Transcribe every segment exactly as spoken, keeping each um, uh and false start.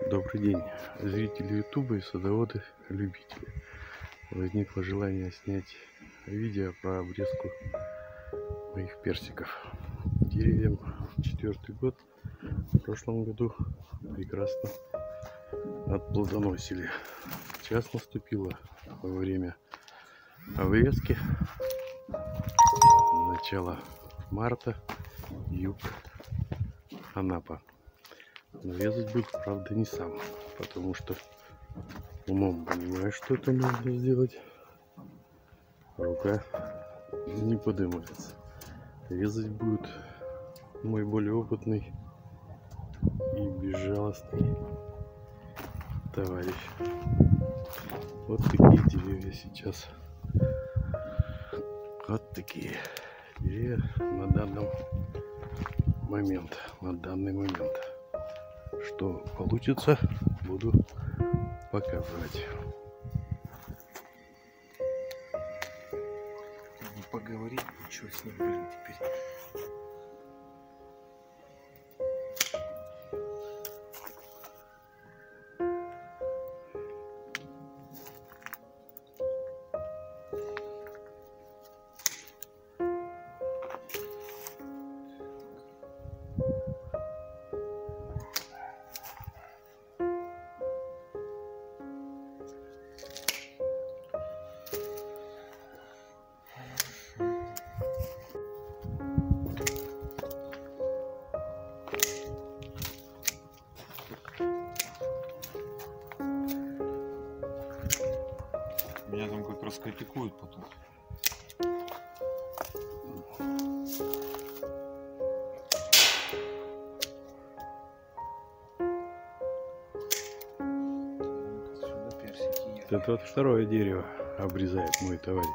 Добрый день, зрители ютуба и садоводы-любители. Возникло желание снять видео про обрезку моих персиков. Деревьям четвертый год. В прошлом году прекрасно отплодоносили. Сейчас наступило время обрезки. Начало марта, юг, Анапа. Но резать буду, правда, не сам, потому что умом понимаю, что это нужно сделать. Рука не поднимается. Резать будет мой более опытный и безжалостный товарищ. Вот такие деревья сейчас. Вот такие деревья на данном момент, на данный момент. Что получится, буду показывать. Не поговорить, ничего с ним, блин, теперь. Меня там как раз критикуют потом. Это вот второе дерево обрезает мой товарищ.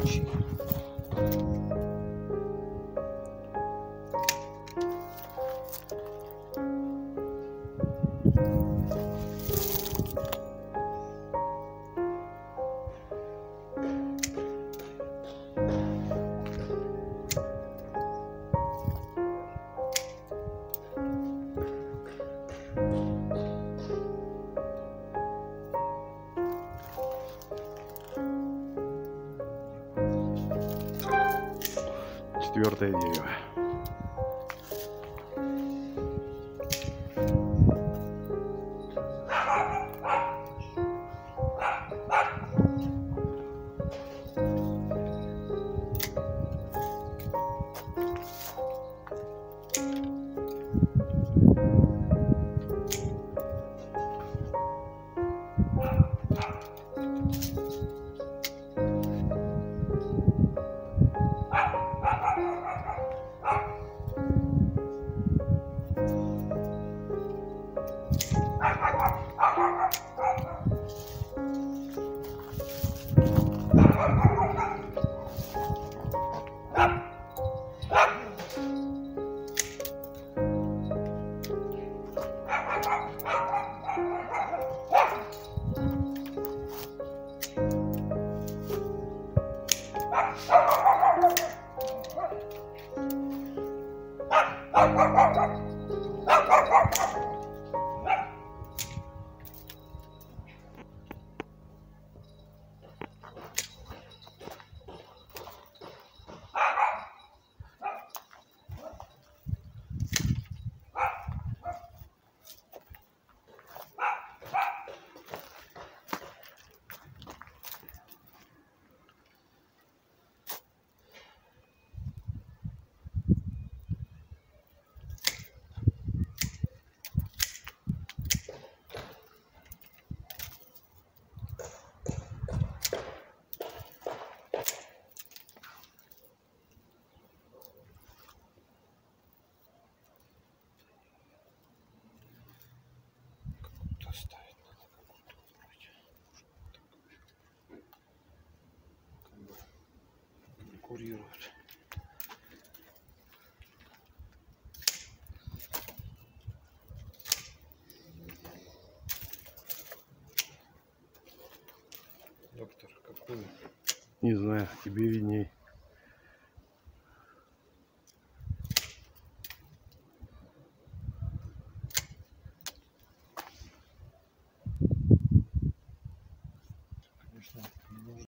случае. Четвертое дерево. Оставить надо какую-то выбрать. Как бы конкурируют. Доктор, какую? Не знаю, тебе видней. Конечно, не нужно.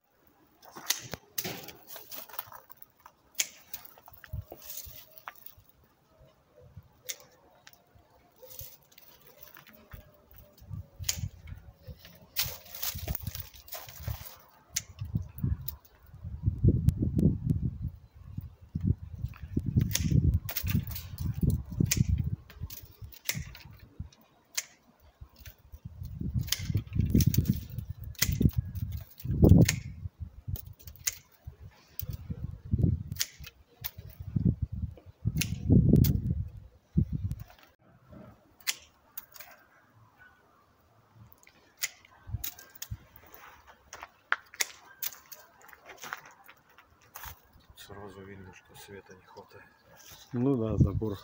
Сразу видно, что света не хватает. Ну да, забор.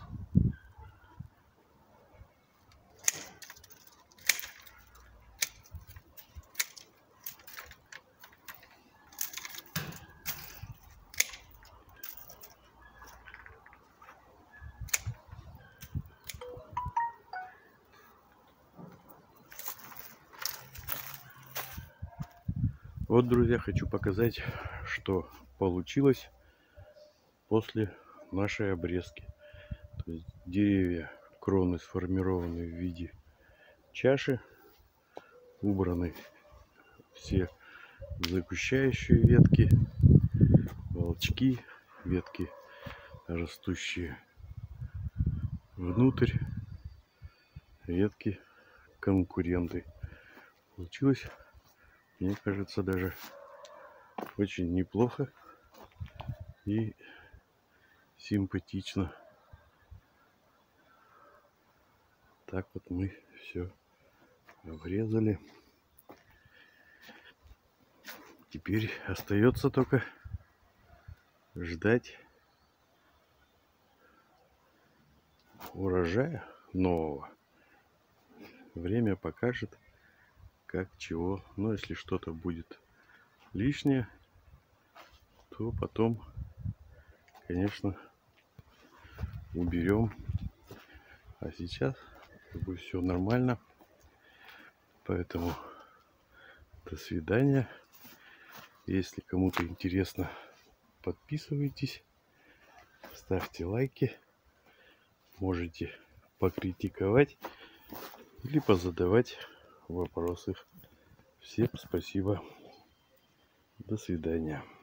Вот, друзья, хочу показать, что получилось после нашей обрезки. То есть деревья, кроны сформированы в виде чаши, убраны все загущающие ветки, волчки, ветки, растущие внутрь, ветки конкуренты. Получилось, мне кажется, даже очень неплохо и симпатично. Так вот мы все обрезали. Теперь остается только ждать урожая нового. Время покажет, как чего. Но если что-то будет лишнее, то потом, конечно, уберем. А сейчас как бы все нормально. Поэтому до свидания. Если кому-то интересно, подписывайтесь, ставьте лайки, можете покритиковать или позадавать вопросы. Всем спасибо. До свидания.